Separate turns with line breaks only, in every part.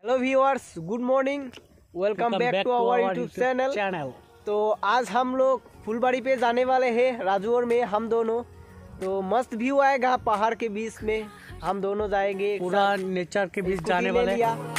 Hello viewers, good morning, welcome back to our YouTube channel. तो आज हम लोग फुलबाड़ी पे जाने वाले हैं, राजू और मैं, हम दोनों। तो मस्त व्यू आएगा पहाड़ के बीच में, हम दोनों जाएंगे,
पूरा नेचर के बीच जाने वाले।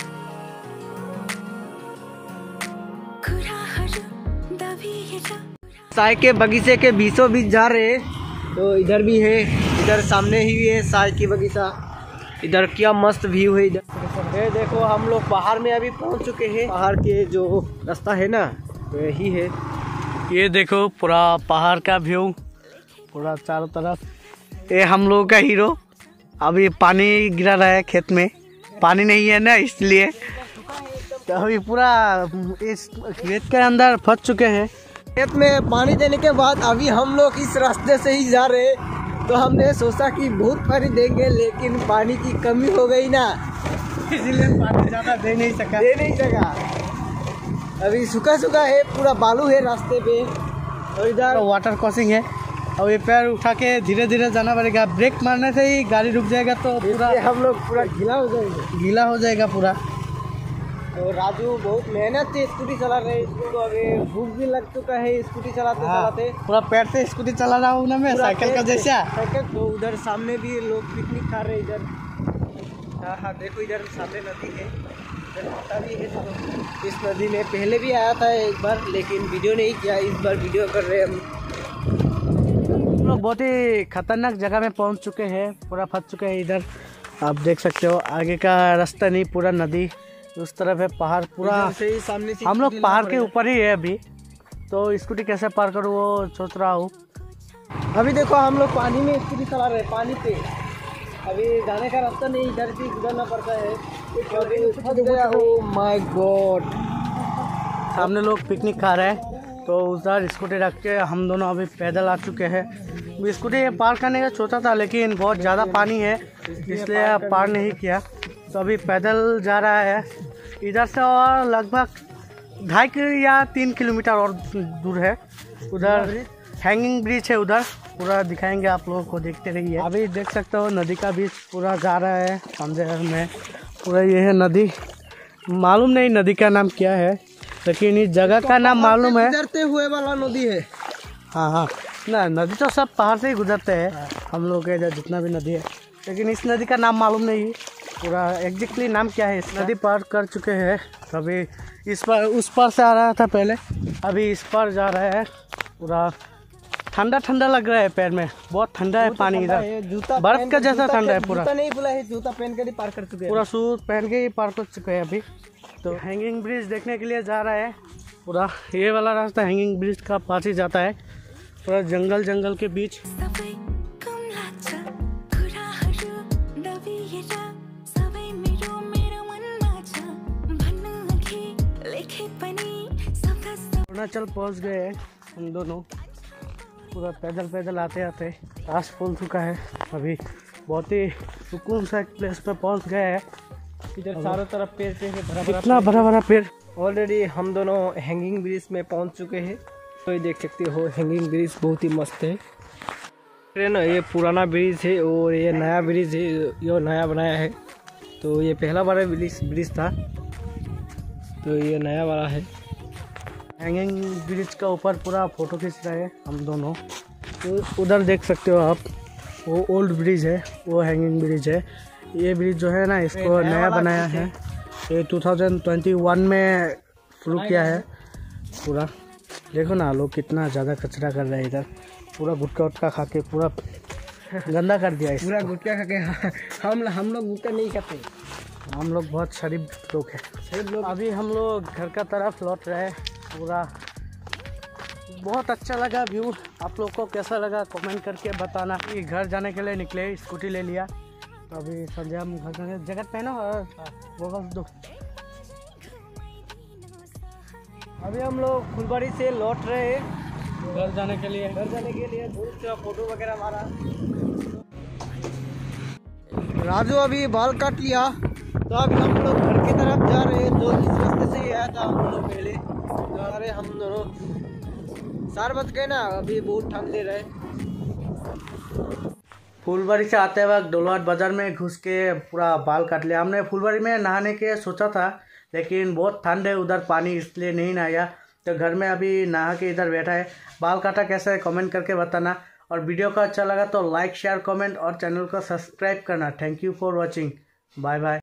चाय के बगीचे के बीचों बीच जा रहे हैं। तो इधर भी है, इधर सामने ही है चाय की बगीचा। इधर क्या मस्त व्यू है। इधर ये देखो, हम लोग पहाड़ में अभी पहुंच चुके हैं। पहाड़ के जो रास्ता है ना, यही है।
ये देखो पूरा पहाड़ का व्यू, पूरा चारों तरफ। ये हम लोगों का हीरो। अभी पानी गिरा रहा है खेत में, पानी नहीं है ना, इसलिए तो अभी पूरा इस खेत के अंदर फंस चुके हैं।
खेत में पानी देने के बाद अभी हम लोग इस रास्ते से ही जा रहे हैं। तो हमने सोचा कि बहुत पानी देंगे, लेकिन पानी की कमी हो गई ना,
इसलिए पानी ज़्यादा दे नहीं सका।
अभी सूखा सूखा है, पूरा बालू है रास्ते पे। और इधर
वाटर क्रॉसिंग है। और ये पैर उठा के धीरे धीरे जाना पड़ेगा, ब्रेक मारने से ही गाड़ी रुक जाएगा तो पूरा
हम लोग पूरा गीला हो जाएगा
पूरा।
तो राजू बहुत मेहनत से स्कूटी चला रहे हैं। इसको तो अभी भूख भी लग चुका है स्कूटी चलाते चलाते।
पूरा पैर से स्कूटी चला रहा हूँ ना मैं, साइकिल का जैसा।
तो उधर सामने भी लोग पिकनिक खा रहे हैं इधर। हाँ, देखो इधर सामने नदी है, इधर माता भी है। तो इस नदी में पहले भी आया था एक बार, लेकिन वीडियो नहीं किया। इस बार वीडियो कर रहे हैं हम
लोग। बहुत ही खतरनाक जगह में पहुँच चुके हैं, पूरा फंस चुके हैं। इधर आप देख सकते हो, आगे का रास्ता नहीं, पूरा नदी उस तरफ है, पहाड़ पूरा
सामने से।
हम लोग पहाड़ के ऊपर ही है अभी, तो स्कूटी कैसे पार करूँ वो सोच रहा हूँ।
अभी देखो हम लोग पानी में स्कूटी चला रहे हैं, पानी पे। अभी जाने का रास्ता नहीं, इधर से गुजरना पड़ता है। ओह माय गॉड,
सामने लोग पिकनिक खा रहे हैं, तो उधर स्कूटी रख के हम दोनों अभी पैदल आ चुके हैं। स्कूटी पार करने का सोचा था, लेकिन बहुत ज़्यादा पानी है, इसलिए पार नहीं किया। तो अभी पैदल जा रहा है इधर से, और लगभग 2.5 या 3 किलोमीटर और दूर है। उधर हैंगिंग ब्रिज है, उधर पूरा दिखाएंगे आप लोगों को, देखते रहिए। अभी देख सकते हो नदी का बीच पूरा जा रहा है अंदर में, पूरा ये है नदी। मालूम नहीं नदी का नाम क्या है, लेकिन इस जगह का नाम मालूम है।
गुजरते हुए वाला नदी है।
हाँ, ना नदी तो सब पहाड़ से ही गुजरते हैं। हम लोग के इधर जितना भी नदी है, लेकिन इस नदी का नाम मालूम नहीं पूरा एग्जैक्टली नाम क्या है। इस नदी पार कर चुके हैं, अभी इस पर उस पार से आ रहा था पहले, अभी इस पार जा रहा है। पूरा ठंडा ठंडा लग रहा है पैर में, बहुत ठंडा है पानी इधर, बर्फ का जैसा ठंडा है पूरा।
जूता नहीं खुला है, जूता पहन कर ही पार कर चुके हैं,
पूरा शूज पहन के ही पार कर चुके हैं अभी। तो हैंगिंग ब्रिज देखने के लिए जा रहा है। पूरा ये वाला रास्ता हैंगिंग ब्रिज का पास ही जाता है, पूरा जंगल के बीच। अरुणाचल पहुंच गए हैं हम दोनों, पूरा पैदल आते आते सांस फूल चुका है। अभी बहुत ही सुकून सा प्लेस पे पहुंच गए हैं।
इधर चारों तरफ पेड़ पे है,
इतना बड़ा पेड़।
ऑलरेडी हम दोनों हैंगिंग ब्रिज में पहुंच चुके हैं। तो ये देख सकते हो, हैंगिंग ब्रिज बहुत ही मस्त है ना। ये पुराना ब्रिज है और ये नया ब्रिज है, ये नया बनाया है। तो ये पहला वाला ब्रिज था, तो ये नया वाला है।
हैंगिंग ब्रिज का ऊपर पूरा फोटो खींच रहे हैं हम दोनों। तो उधर देख सकते हो आप, वो ओल्ड ब्रिज है, वो हैंगिंग ब्रिज है। ये ब्रिज जो है ना, इसको नया बनाया है। ये 2021 में शुरू किया है पूरा। देखो ना, लोग कितना ज़्यादा कचरा कर रहे हैं इधर, पूरा गुटखा खा के पूरा गंदा कर दिया है।
पूरा गुटखा खा के हम लोग गुटखा नहीं खाते,
हम लोग बहुत शरीफ लोग हैं। अभी हम लोग घर का तरफ लौट रहे हैं। पूरा बहुत अच्छा लगा व्यू। आप लोग को कैसा लगा कमेंट करके बताना। कि घर जाने के लिए निकले, स्कूटी ले लिया। तो अभी संजय हम घर जाने, जैकेट पहनो और गोगल्स दो।
अभी हम लोग फुलबाड़ी से लौट रहे हैं
घर जाने के लिए।
बहुत सा फोटो वगैरह मारा। राजू अभी बाल काट लिया, तो अभी हम लोग घर की तरफ जा रहे हैं। जो इस रास्ते से ही आया था हम लोग पहले जा रहे। हम दोनों 4 बज गए ना, अभी बहुत ठंड ले रहे।
फुलबाड़ी से आते वक्त डोलवाट बाज़ार में घुस के पूरा बाल काट लिया हमने। फुलबाड़ी में नहाने के सोचा था, लेकिन बहुत ठंड है उधर पानी, इसलिए नहीं नहाया। तो घर में अभी नहा के इधर बैठा है। बाल काटा कैसा है कमेंट करके बताना, और वीडियो का अच्छा लगा तो लाइक शेयर कमेंट और चैनल को सब्सक्राइब करना। Thank you for watching, bye bye.